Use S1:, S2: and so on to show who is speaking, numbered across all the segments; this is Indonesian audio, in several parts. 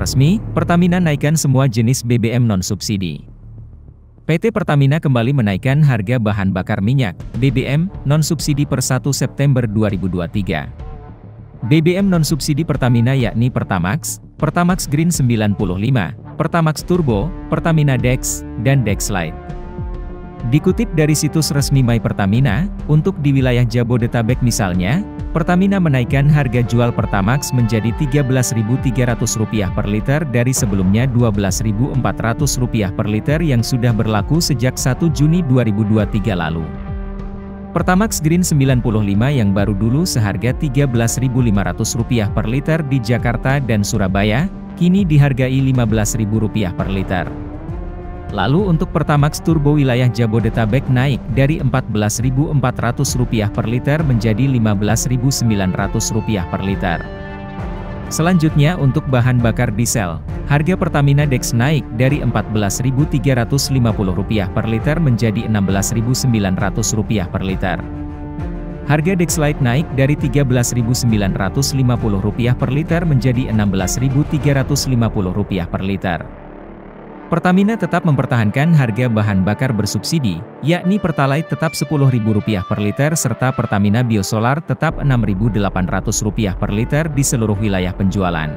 S1: resmi, Pertamina naikkan semua jenis BBM non-subsidi. PT Pertamina kembali menaikkan harga bahan bakar minyak, BBM, non-subsidi per 1 September 2023. BBM non-subsidi Pertamina yakni Pertamax, Pertamax Green 95, Pertamax Turbo, Pertamina Dex, dan Dex Lite. Dikutip dari situs resmi My Pertamina, untuk di wilayah Jabodetabek misalnya, Pertamina menaikkan harga jual Pertamax menjadi Rp13.300 per liter dari sebelumnya Rp12.400 per liter yang sudah berlaku sejak 1 Juni 2023 lalu. Pertamax Green 95 yang baru dulu seharga Rp13.500 per liter di Jakarta dan Surabaya, kini dihargai Rp15.000 per liter. Lalu untuk Pertamax Turbo wilayah Jabodetabek naik dari Rp14.400 per liter menjadi Rp15.900 per liter. Selanjutnya untuk bahan bakar diesel, harga Pertamina Dex naik dari Rp14.350 per liter menjadi Rp16.900 per liter. Harga Dex Lite naik dari Rp13.950 per liter menjadi Rp16.350 per liter. Pertamina tetap mempertahankan harga bahan bakar bersubsidi, yakni Pertalite tetap Rp10.000 per liter serta Pertamina Biosolar tetap Rp6.800 per liter di seluruh wilayah penjualan.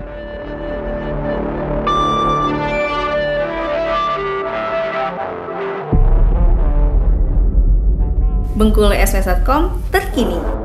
S2: Bengkulu SMS.com terkini.